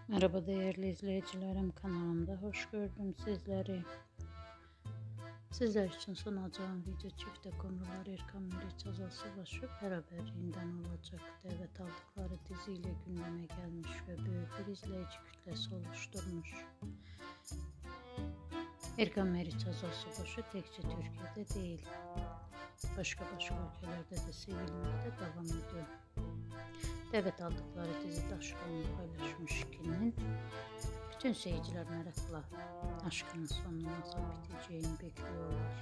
Merhaba değerli izleyicilerim, kanalımda hoş gördüm sizleri. Sizler için sunacağım video çifte kumrular Erkan Meriç Azal Subaşı beraberliğinden olacak. Davet aldıkları diziyle gündeme gelmiş ve büyük bir izleyici kütlesi oluşturmuş. Erkan Meriç Azal Subaşı tekçe Türkiye'de değil, başka ülkelerde de sevilmekte devam ediyor. Davet aldıkları dizi taşlarını paylaşmış ikilinin bütün seyirciler merakla aşkının sonunun nasıl biteceğini bekliyorlar.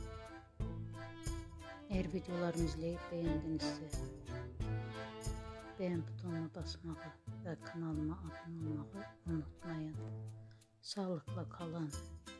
Eğer videolarımı izleyip beğendinizse beğen butonuna basmayı ve kanalıma abone olmayı unutmayın. Sağlıkla kalın.